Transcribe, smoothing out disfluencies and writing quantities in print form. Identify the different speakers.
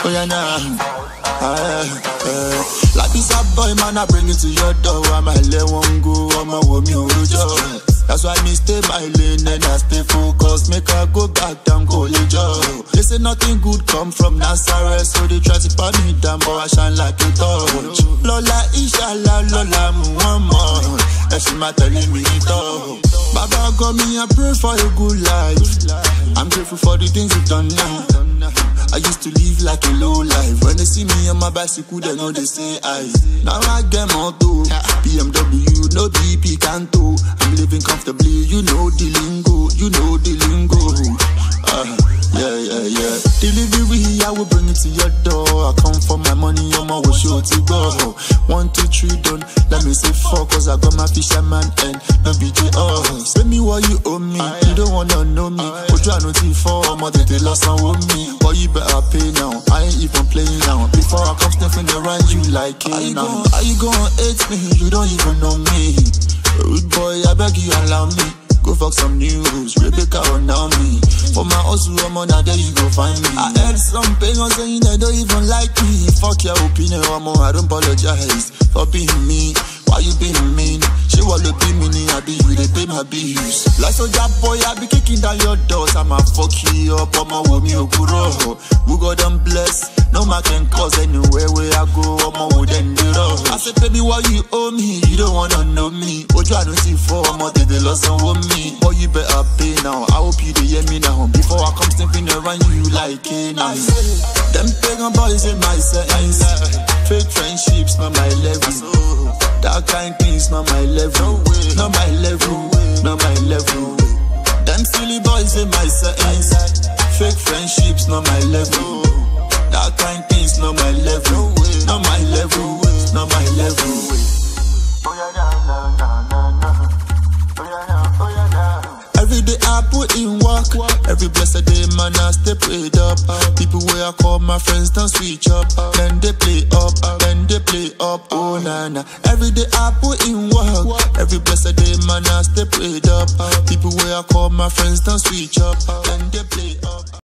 Speaker 1: yeah, nah. Like this a boy, man, I bring it to your door. I'm a let go, I'm a woman who job. That's why me stay my lane and I stay focused. Make her go back down, college. They say nothing good come from Nazareth, so they try to pat me down, but I shine like a torch. Lola, inshallah, Lola, one more. And she might telling me it all. Baba got me, I pray for a good life. I'm grateful for the things you've done now. I used to live like a low life. When they see me on my bicycle, they know they say I. Now I get more too. BMW, no BP Canto. I'm living comfortably, you know the lingo, you know the lingo. Yeah. Delivery, I will bring it to your door. I come for my money, I'm always sure to go. 1, 2, 3, don't let me say 4, cause I got my fisherman and no BJ. Pay me what you owe me, you don't wanna know me. But try not to fall, more than they lost on with me. But you better pay now, I ain't even playing now. Before I come sniffing around you like it now. How you gonna hate me, you don't even know me. Rude boy, I beg you allow me. Go fuck some news, Rebecca or Naomi. For my hustle, I'm on there, you go find me. I heard some pagans saying they don't even like me. Fuck your opinion, I don't apologize for being me. Why you being mean? She wanna be me, I be you, they pay my bills. Like so that boy, I be kicking down your doors. I'ma fuck you up, I'ma want me okuro. Who got them blessed? No man can cause anywhere where I go, I'ma would end it up. I said, baby, what you owe me? You don't wanna know me. What you don't see for, I'ma take the loss on me. But you better pay now, I hope you they hear me now. Before I come sniffing around you like it now. Them pagan boys in my sense. Fake friendships, not my level. That kind things, not my level. Not my level, not my level. Them silly boys in my sense. Fake friendships, not my level. That kind things, not my level. Not my level, not my level. Every day I put in work. Every blessed day, man, I stay prayed up. People where I call my friends don't switch up. Then they play up, then they play up. Oh, nah. Every day I put in work. Every blessed day, man, I stay prayed up. People where I call my friends don't switch up. Then they play up.